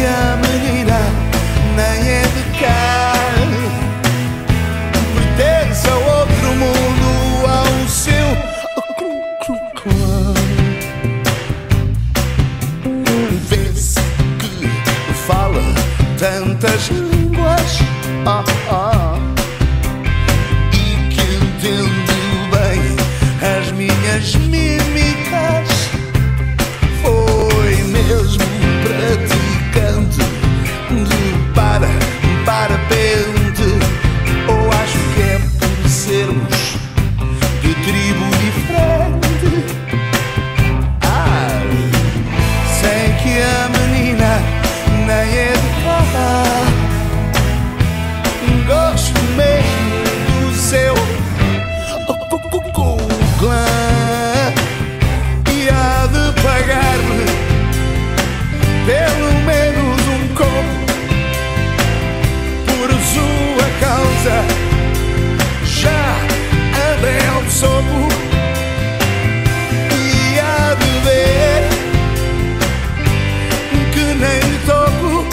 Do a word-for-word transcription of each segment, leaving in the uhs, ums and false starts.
que a menina nem é de cá, pertence a outro mundo, ao seu clã. Vê-se que fala tantas línguas, ah, ah, e que entende bem as minhas mímicas. Foi mesmo praticante de para, parapente, ou acho que é por sermos de tribo diferente. Ah, sei que a menina nem é de cá, gosto mesmo do seu clã, e há de pagar-me pelo menos um copo por sua causa. Já andei ao soco e há de ver que nem lhe toco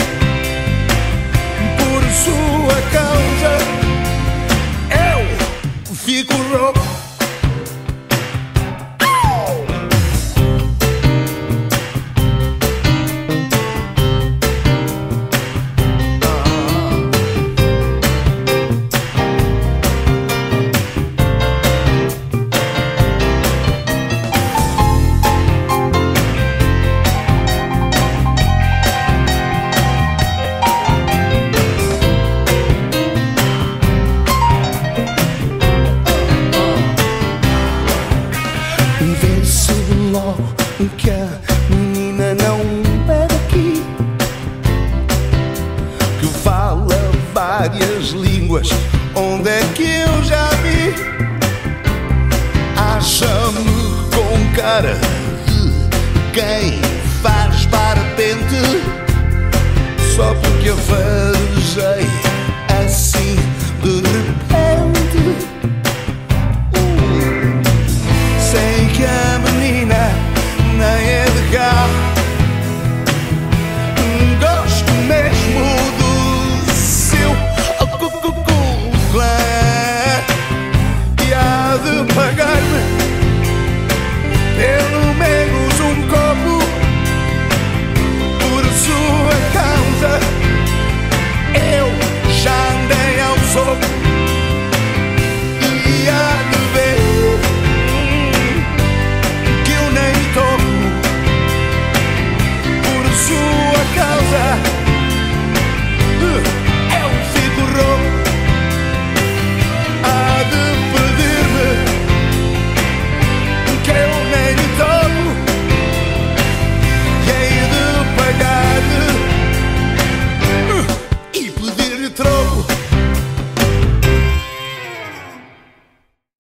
por sua causa. Eu fico rouco. Vê-se logo que a menina não é daqui, que fala várias línguas, onde é que eu já vi? Acha-me com cara de quem